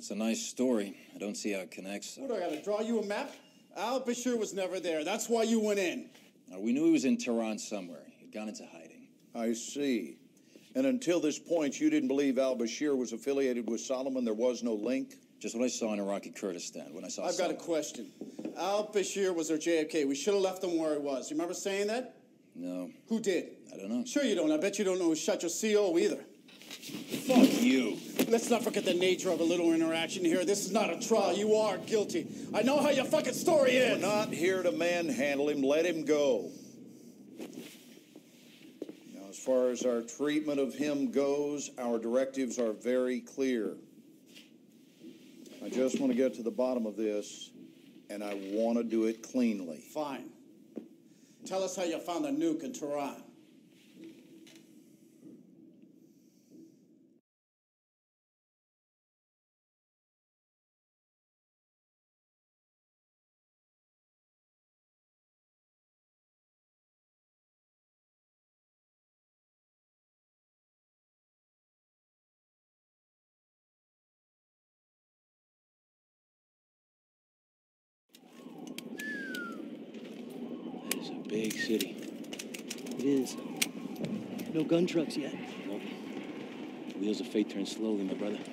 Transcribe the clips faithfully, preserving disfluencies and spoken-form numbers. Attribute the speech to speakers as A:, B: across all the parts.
A: That's a nice story. I don't see how it connects.
B: What, do I gotta draw you a map? Al-Bashir was never there. That's why you went in.
A: Uh, we knew he was in Tehran somewhere. He'd gone into hiding.
C: I see. And until this point, you didn't believe al-Bashir was affiliated with Solomon? There was no link?
A: Just what I saw in Iraqi Kurdistan when I saw
B: I've
A: Solomon.
B: got a question. Al-Bashir was our J F K. We should have left him where he was. You remember saying that?
A: No.
B: Who did?
A: I don't know.
B: Sure you don't. I bet you don't know who shot your C O either.
A: Fuck you.
B: Let's not forget the nature of a little interaction here. This is not a trial. You are guilty. I know how your fucking story is.
C: We're not here to manhandle him. Let him go. Now, as far as our treatment of him goes, our directives are very clear. I just want to get to the bottom of this, and I want to do it cleanly.
B: Fine. Tell us how you found the nuke in Tehran.
D: It's a big city.
E: It is. No gun trucks yet.
D: Nope. The wheels of fate turn slowly, my brother.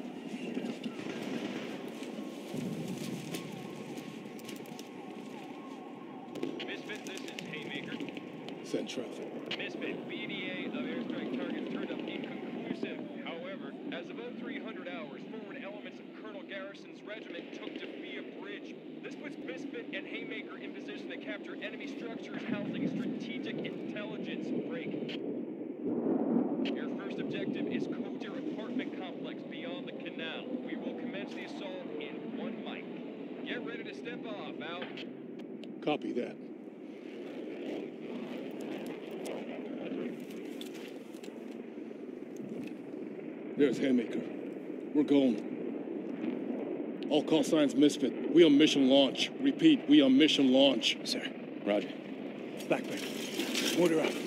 F: Misfit, this is Haymaker.
G: Send traffic.
F: Misfit, B D A of airstrike targets turned up inconclusive. However, as of oh three hundred hours, forward elements of Colonel Garrison's regiment took Defia Bridge. This puts Misfit and Haymaker in position to capture enemy structures housing strategic intelligence break. Your first objective is Kotir apartment complex beyond the canal. We will commence the assault in one mic. Get ready to step off, out.
G: Copy that. There's Haymaker. We're going. All call signs Misfit. We on mission launch. Repeat, we on mission launch.
D: Sir. Roger.
G: Backpack. Order out.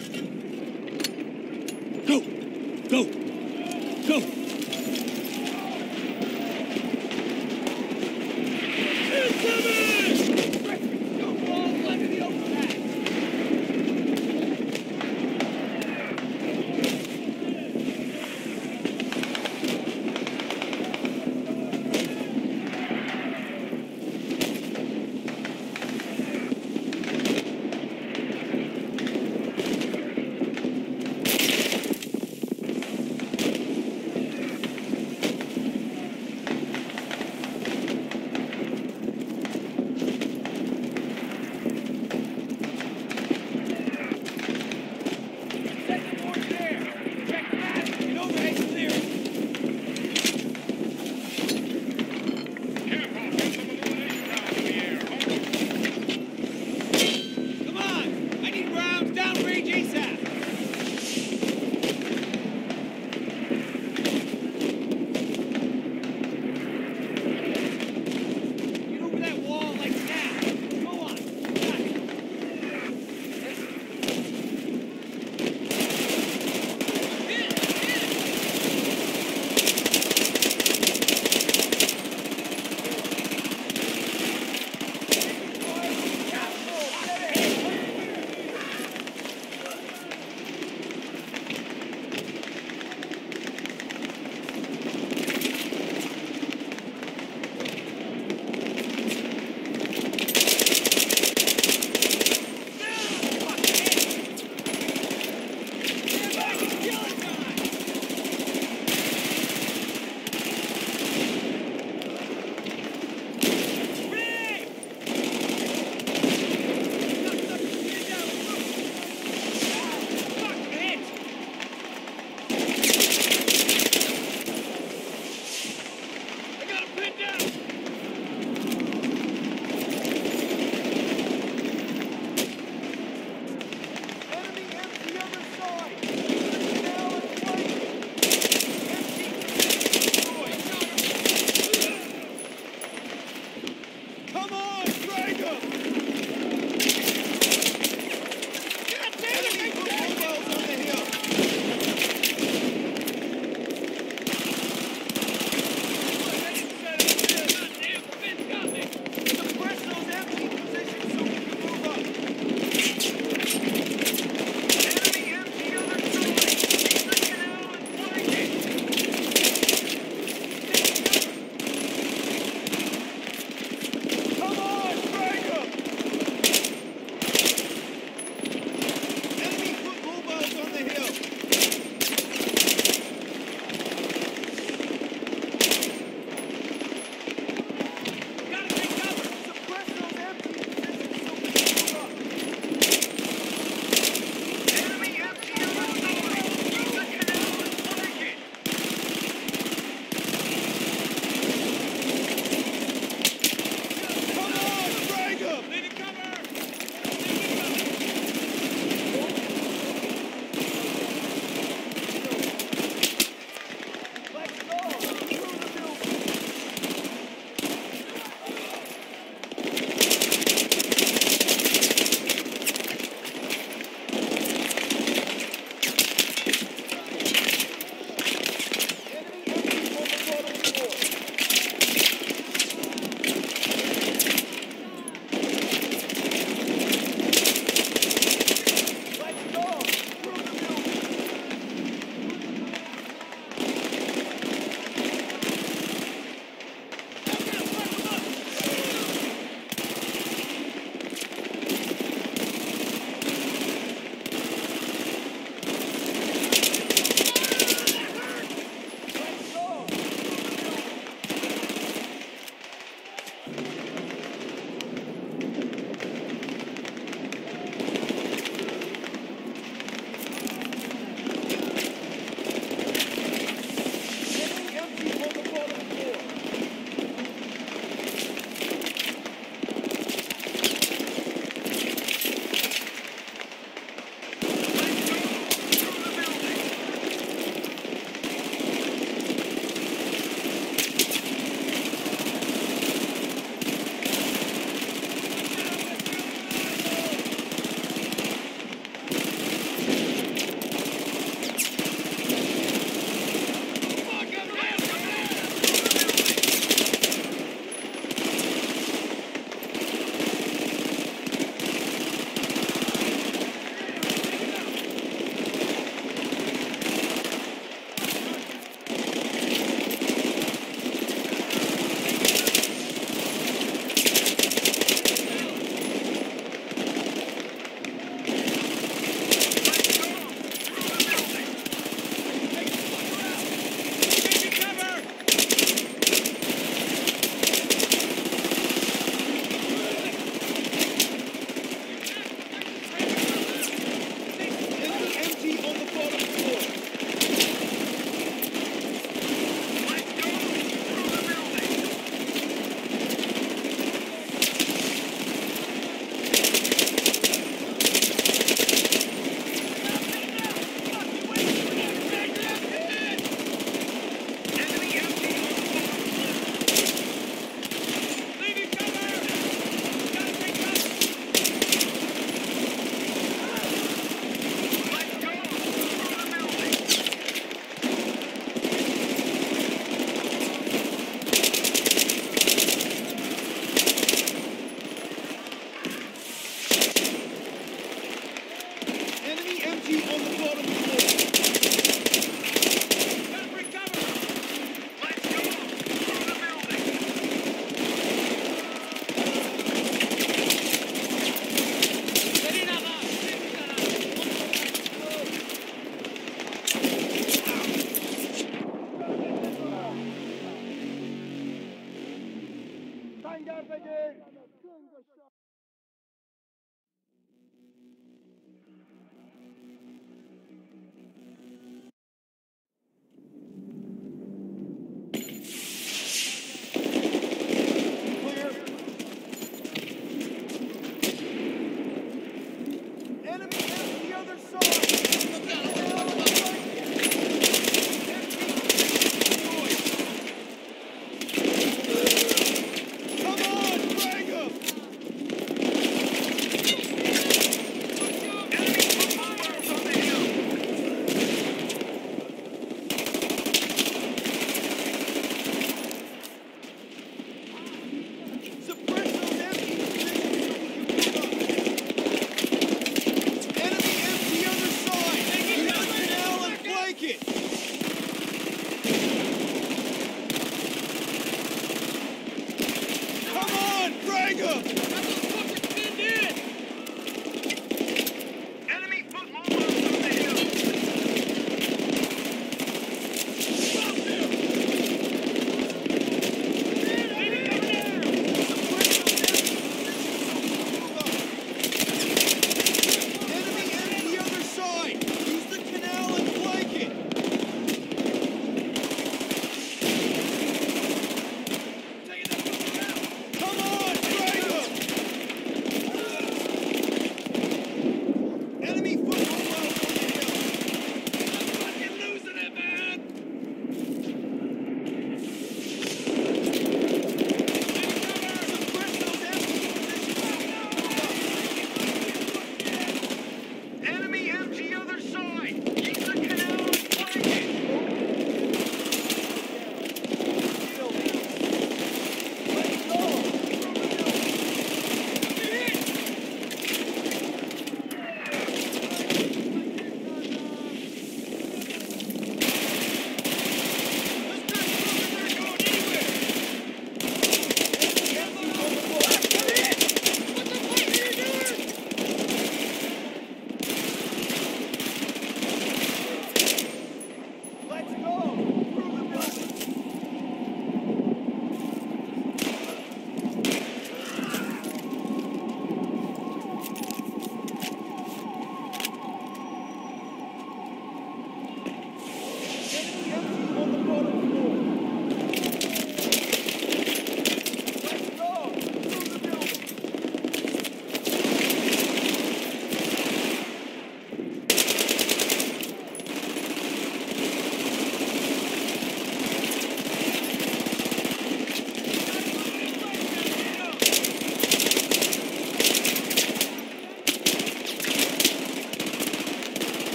G: Go! Go! Go!
F: saw them before. Gotta bring cover. Let's go. Through the building.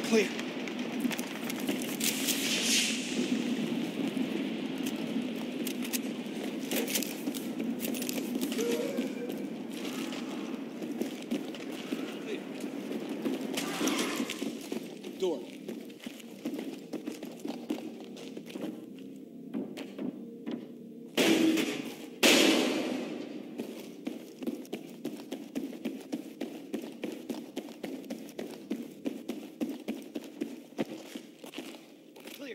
H: Clear. Door. Clear.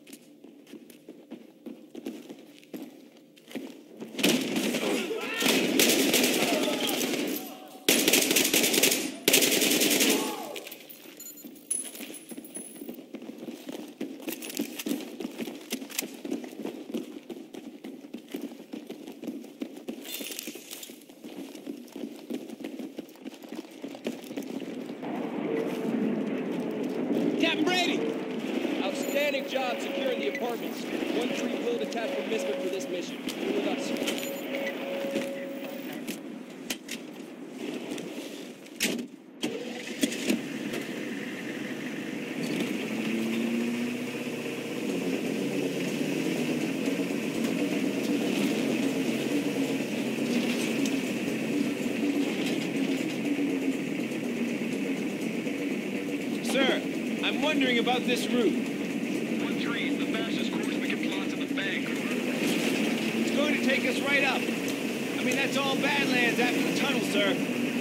F: Captain Brady! Outstanding job securing the apartments. One three will detach from Misfit for this mission. You're with us.
I: Sir, I'm wondering about this route.
F: one three is the fastest course we can plot to the bank.
I: It's going to take us right up. I mean, that's all Badlands after the tunnel, sir.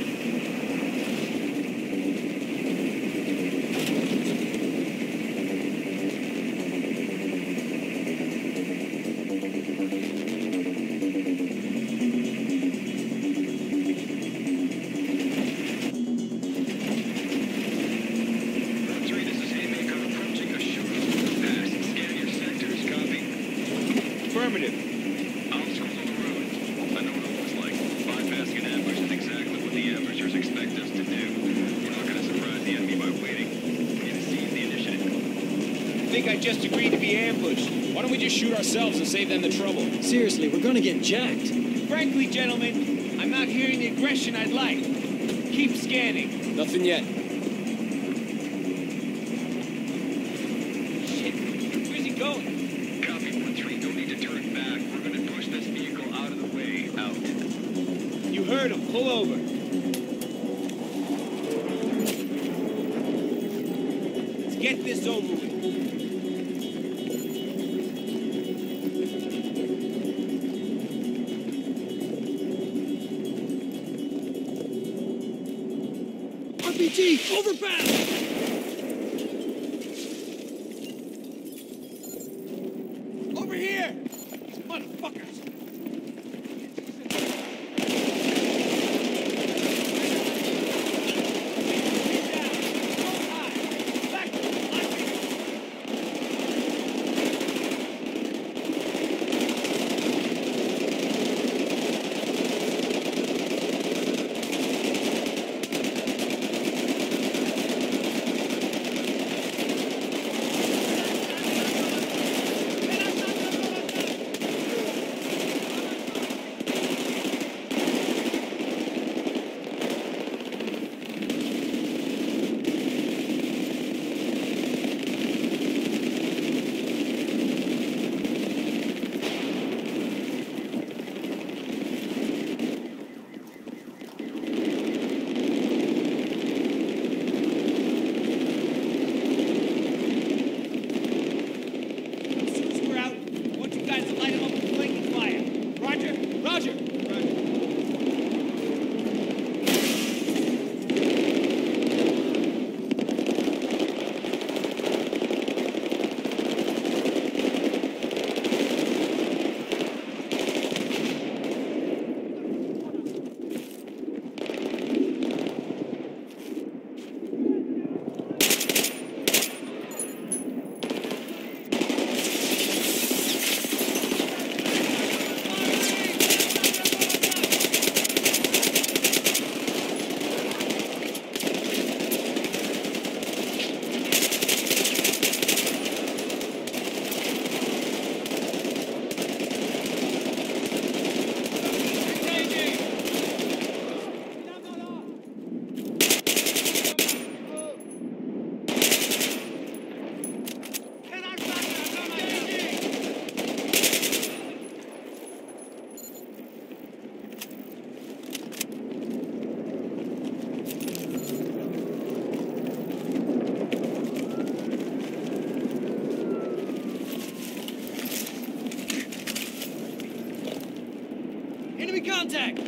F: three, this is Haymaker approaching a short pass. Scan your sectors. Copy.
I: Affirmative.
F: Obstacles on the road. I know what it looks like. Bypassing an ambush is exactly what the ambushers expect us to do. We're not going to surprise the enemy by waiting. We need to seize the initiative.
I: I think I just agreed to be ambushed. Why don't we just shoot ourselves and save them the trouble?
E: Seriously, we're gonna get jacked.
I: Frankly, gentlemen, I'm not hearing the aggression I'd like. Keep scanning.
F: Nothing yet.
I: Shit, where's he going?
F: Copy one three. Don't need to turn back. We're going to push this vehicle out of the way. Out.
I: You heard him. Pull over. Let's get this over with.
E: R P G, overpass!
I: Over here! These motherfuckers!
H: Contact!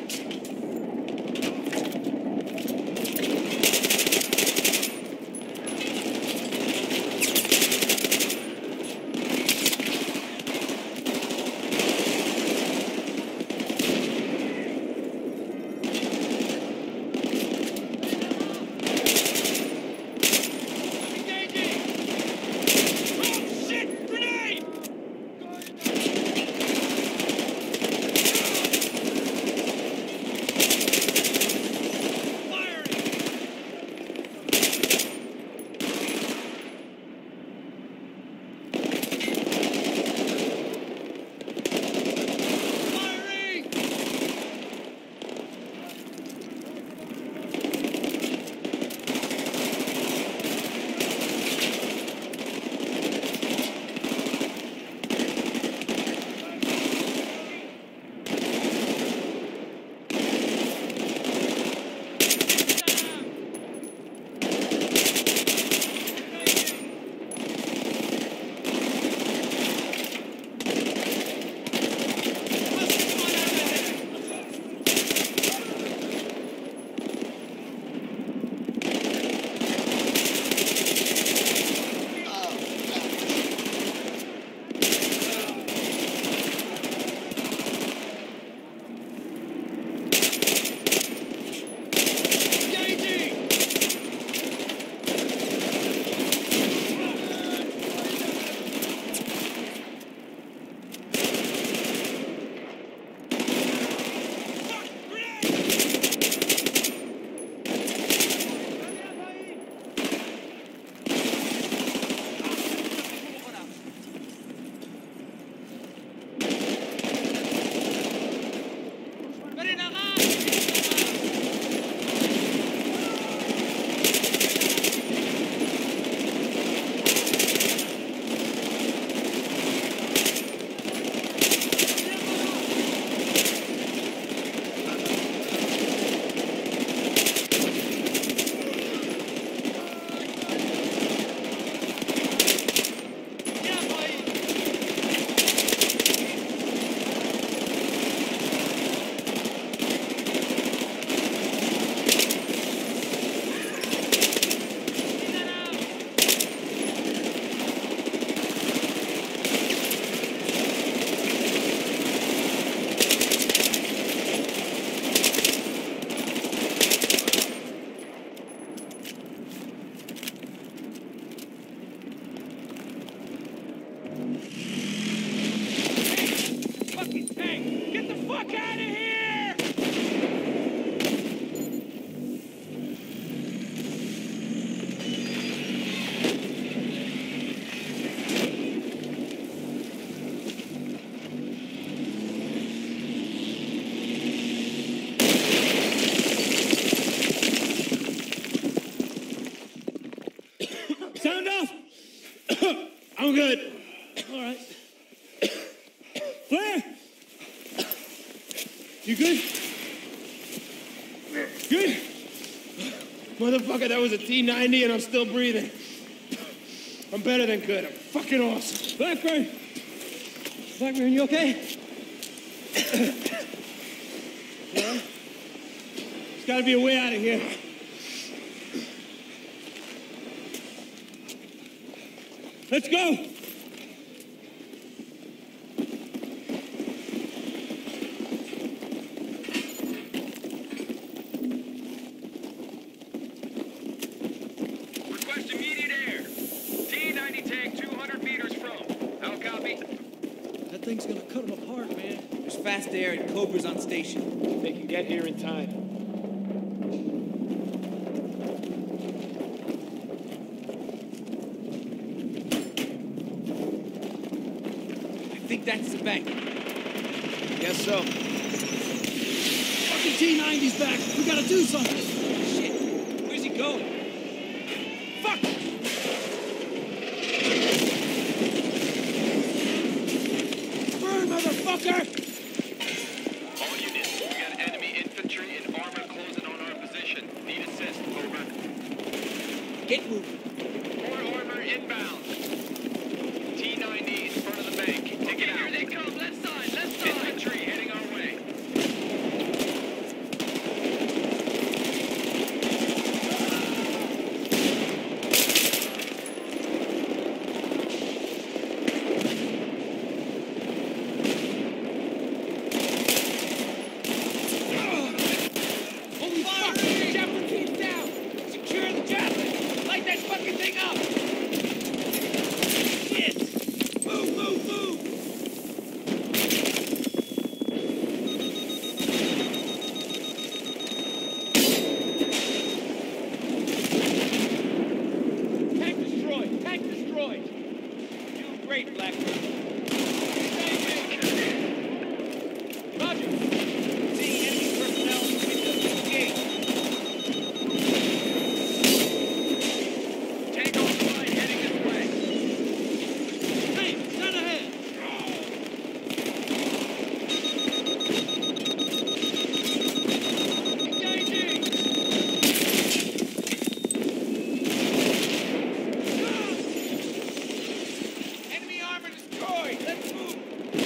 I: Sound off! I'm good.
H: All right.
I: Blair! You good? Good? Motherfucker, that was a T ninety and I'm still breathing. I'm better than good. I'm fucking awesome.
E: Blackburn! Blackburn, you okay?
I: Yeah? There's gotta be a way out of here. Let's go!
F: Request immediate air. T ninety tank two hundred meters from. How copy?
E: That thing's gonna cut them apart, man.
H: There's fast air and Cobra's on station.
I: They can get here in time.
H: I think that's the bank.
I: Guess so.
E: Fucking T ninety's back. We gotta do something.
H: Shit. Where's he going? Fuck!
E: Burn, motherfucker!
F: All units, we got enemy infantry and armor closing on our position. Need assist, over.
H: Get moving.
F: More armor inbound. T ninety in front of the bank. Take it out. Here they come. Left side. Left side. Infantry heading our way.
H: Great, Blackwood. Roger. See enemy personnel in the engage.
F: Tango flight heading this way.
H: Hey, stand ahead.
F: Engaging.
H: Enemy armor destroyed. Let's move.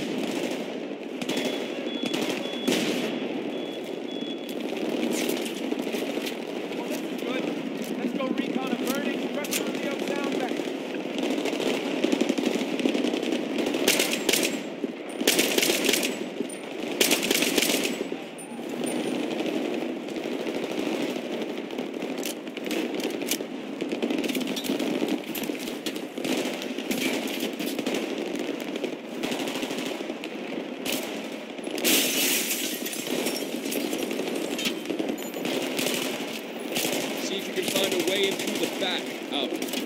F: Well, this is good. Let's go recon a burning structure on the old sound bank.
D: See if you can find a way in through the back. Out.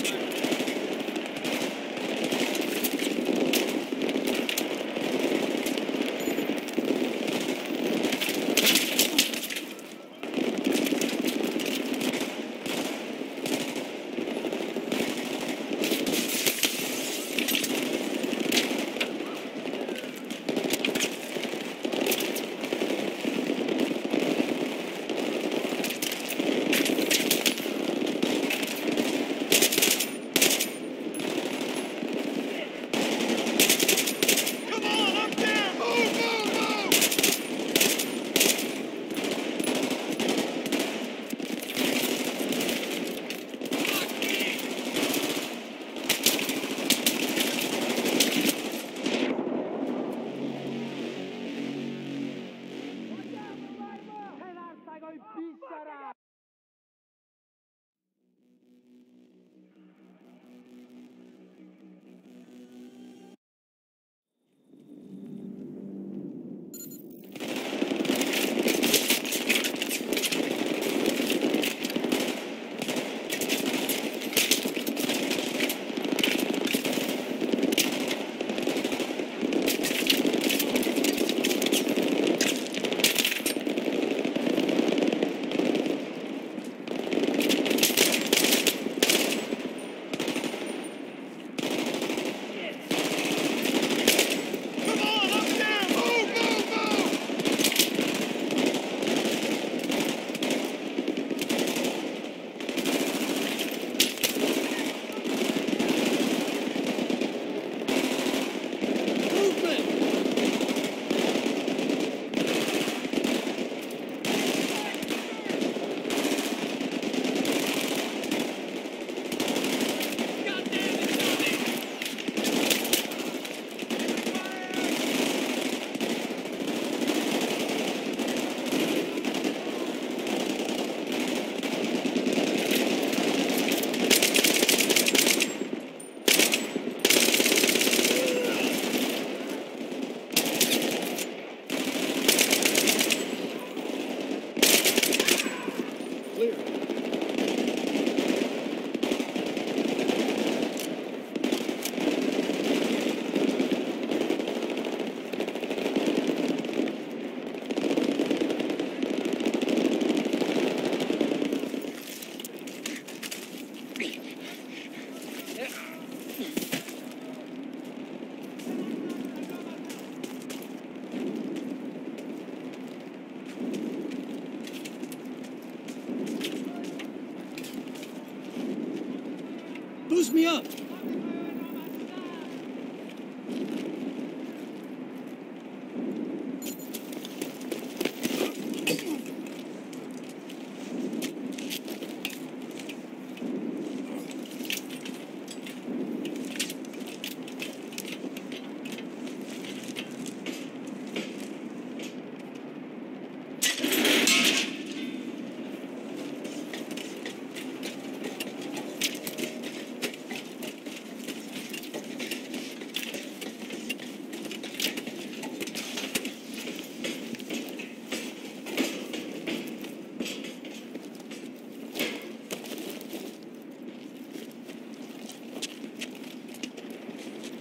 E: Boost me up!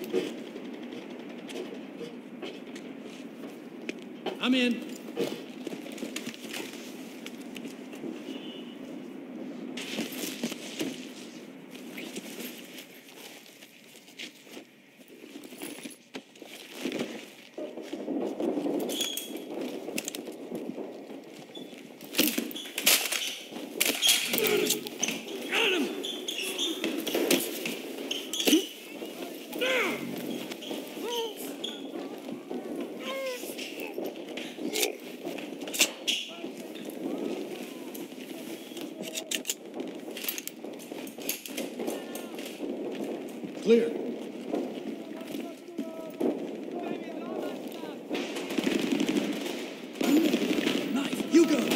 H: I'm in.
G: Clear.
A: Knife, you go!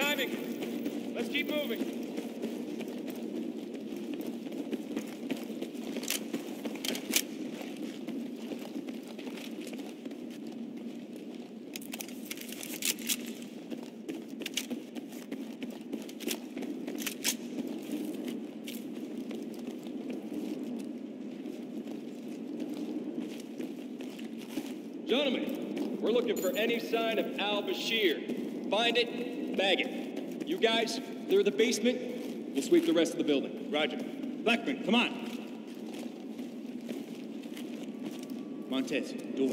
F: timing. Let's keep moving. Gentlemen, we're looking for any sign of al-Bashir. Find it, bag it. You guys, clear the basement. We'll sweep the rest of the building.
I: Roger. Blackburn, come on. Montez, door.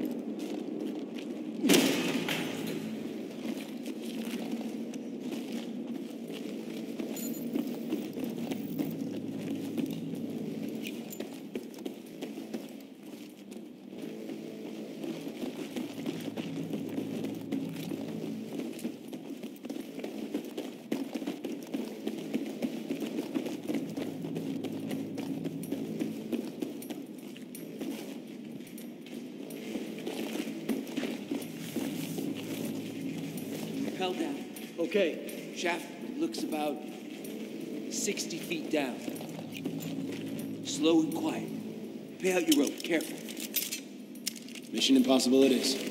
E: Rappel down. Okay. Shaft looks about sixty feet down. Slow and quiet. Pay out your rope. Careful.
D: Mission impossible it is.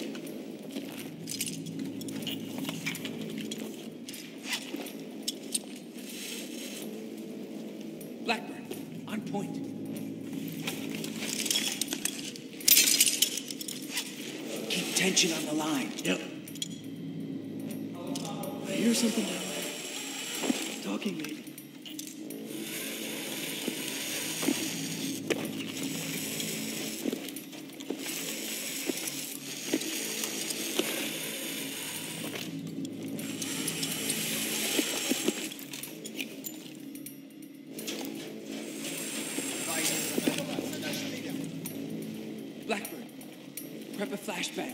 E: Blackburn, on point. Keep tension on the line.
H: Yep.
E: I hear something down there. Talking, maybe. Blackburn, prep a flashbang.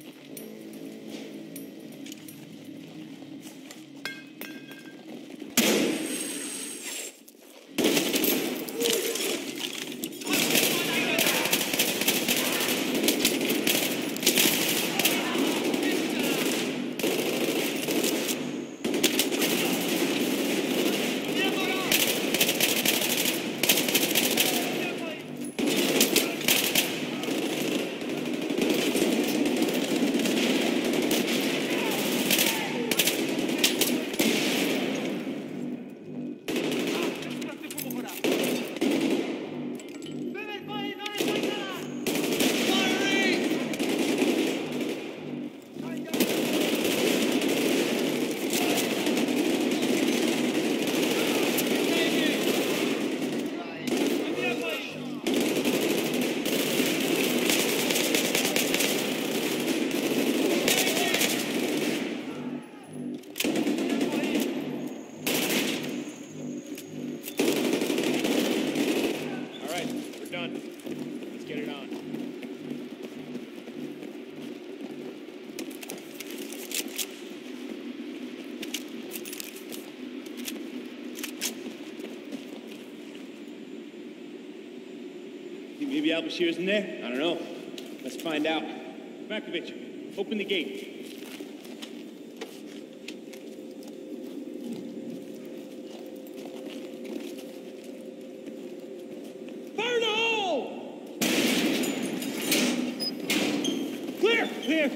I: Maybe al-Bashir's in there? I don't know. Let's find out. Markovich, open the gate. Fire in the hole! Clear! Clear!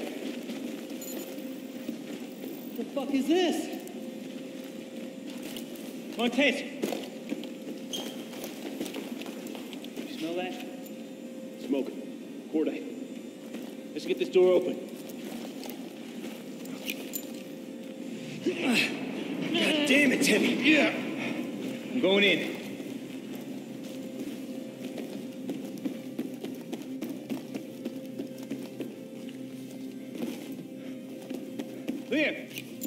E: What the fuck is this?
I: Montez! You smell that? Smoke. Cordite. Let's get this door open. God damn it, Timmy. Yeah. I'm going in. Clear.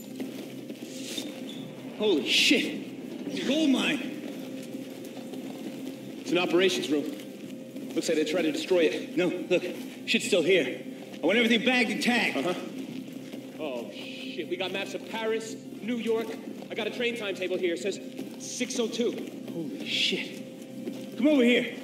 I: Holy shit. It's a gold mine. It's an operations room. Looks like they tried to destroy it. No, look, shit's still here. I want everything bagged and tagged.
F: Uh-huh. Oh, shit. We got maps of Paris, New York. I got a train timetable here. It says six oh two.
I: Holy shit. Come over here.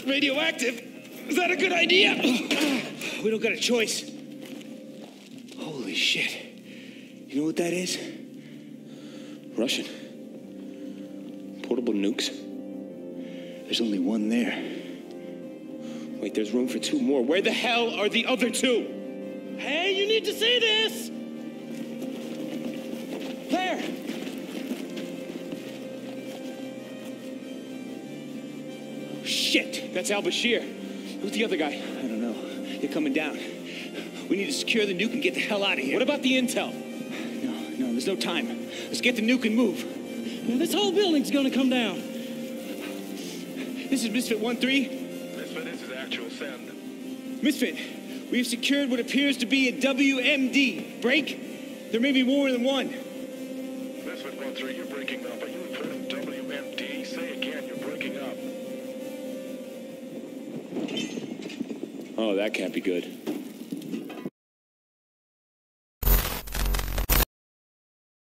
I: radioactive. Is that a good idea?
E: We don't got a choice. Holy shit. You know what that is?
I: Russian. Portable nukes.
E: There's only one there.
I: Wait, there's room for two more. Where the hell are the other two?
H: Hey, you need to see this! There!
E: Shit!
I: That's al-Bashir. Who's the other guy?
E: I don't know. They're coming down. We need to secure the nuke and get the hell out of here.
I: What about the intel?
E: No, no, there's no time. Let's get the nuke and move.
H: Now, this whole building's gonna come down.
E: This is Misfit one three.
F: Misfit, this is actual send.
E: Misfit, we have secured what appears to be a W M D. Break? There may be more than one.
F: Misfit one three, you're breaking up. Are you reporting W M D? Say again, you're breaking up.
I: Oh, that can't be good.